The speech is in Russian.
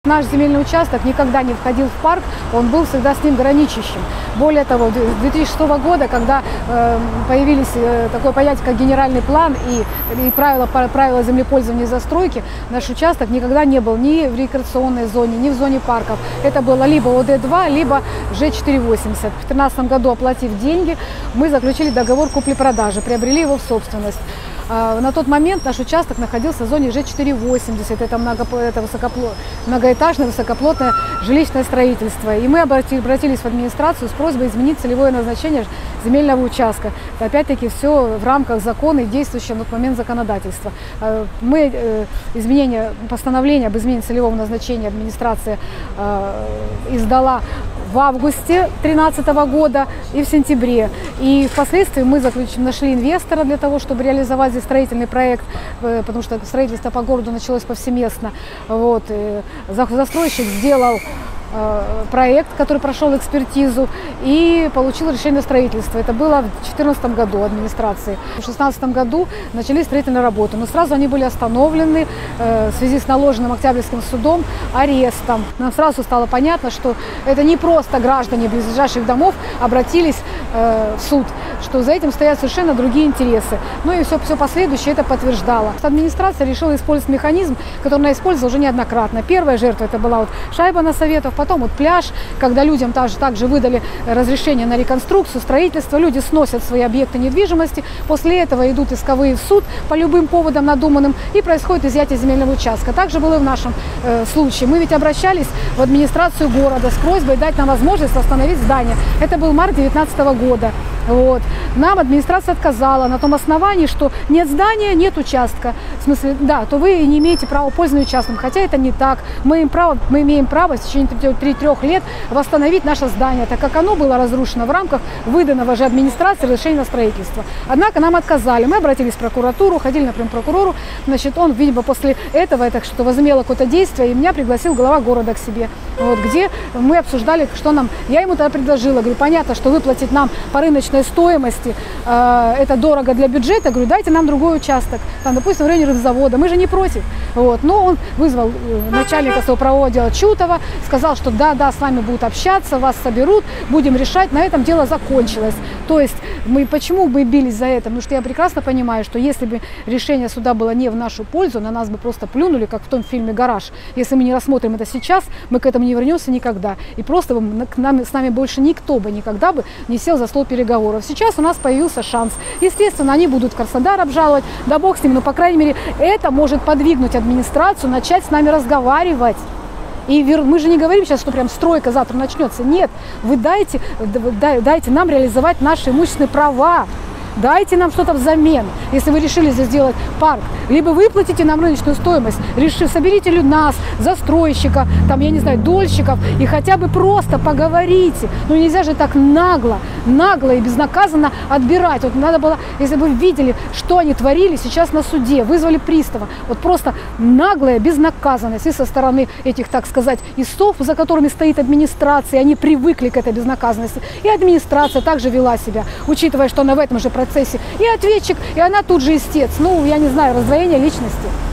Наш земельный участок никогда не входил в парк, он был всегда с ним граничащим. Более того, 2006 года, когда появились такое понятие, как генеральный план и правила землепользования и застройки, наш участок никогда не был ни в рекреационной зоне, ни в зоне парков. Это было либо ОД-2, либо Ж480. В 2013 году, оплатив деньги, мы заключили договор купли-продажи, приобрели его в собственность. На тот момент наш участок находился в зоне Ж480, это многоэтажное высокоплотное жилищное строительство. И мы обратились в администрацию с просьбой изменить целевое назначение земельного участка. Опять-таки все в рамках закона и действующего на тот момент законодательства. Постановление об изменении целевого назначения администрация издала в августе 2013 года и в сентябре. И впоследствии мы нашли инвестора для того, чтобы реализовать здесь строительный проект, потому что строительство по городу началось повсеместно. Вот. Застройщик сделал проект, который прошел экспертизу и получил решение на строительство. Это было в 2014 году администрации. В 2016 году начались строительные работы, но сразу они были остановлены в связи с наложенным Октябрьским судом арестом. Нам сразу стало понятно, что это не просто граждане близлежащих домов обратились в суд, что за этим стоят совершенно другие интересы. Ну и все последующее это подтверждало. Администрация решила использовать механизм, который она использовала уже неоднократно. Первая жертва это была шайба на советах, потом пляж, когда людям также выдали разрешение на реконструкцию, строительство, люди сносят свои объекты недвижимости, после этого идут исковые в суд по любым поводам надуманным и происходит изъятие земельного участка. Также было и в нашем случае. Мы ведь обращались в администрацию города с просьбой дать нам возможность восстановить здание. Это был март 2019 года. Вот. Нам администрация отказала на том основании, что нет здания, нет участка. В смысле, да, то вы не имеете права пользоваться участком. Хотя это не так. Мы имеем право в течение 3 лет восстановить наше здание, так как оно было разрушено в рамках выданного же администрации разрешения на строительство. Однако нам отказали. Мы обратились в прокуратуру, ходили, например, к прокурору. Значит, он, видимо, после этого так что возымело какое-то действие, и меня пригласил глава города к себе, вот, где мы обсуждали, что нам. Я ему тогда предложила, говорю, понятно, что выплатить нам по рыночной стоимости это дорого для бюджета, говорю, дайте нам другой участок, там, допустим, в районе рыбзавода, мы же не против. Вот. Но он вызвал начальника своего правового дела Чутова, сказал, что да, с вами будут общаться, вас соберут, будем решать. На этом дело закончилось. То есть почему мы бились за это? Потому что я прекрасно понимаю, что если бы решение суда было не в нашу пользу, на нас бы просто плюнули, как в том фильме «Гараж». Если мы не рассмотрим это сейчас, мы к этому не вернемся никогда. И просто с нами больше никто бы никогда бы не сел за стол переговоров. Сейчас у нас появился шанс. Естественно, они будут в Краснодар обжаловать, да бог с ними, но, по крайней мере, это может подвигнуть администрацию начать с нами разговаривать. И мы же не говорим сейчас, что прям стройка завтра начнется. Нет, вы дайте нам реализовать наши имущественные права. Дайте нам что-то взамен, если вы решили здесь сделать парк. Либо выплатите нам рыночную стоимость, соберите нас, застройщика, там, я не знаю, дольщиков, и хотя бы просто поговорите. Ну нельзя же так нагло и безнаказанно отбирать. Вот надо было, если бы вы видели, что они творили сейчас на суде, вызвали пристава. Вот просто наглая безнаказанность и со стороны этих, так сказать, истцов, за которыми стоит администрация, они привыкли к этой безнаказанности. И администрация также вела себя, учитывая, что она в этом же процессе и ответчик, и она тут же истец. Ну, я не знаю, раздвоение личности.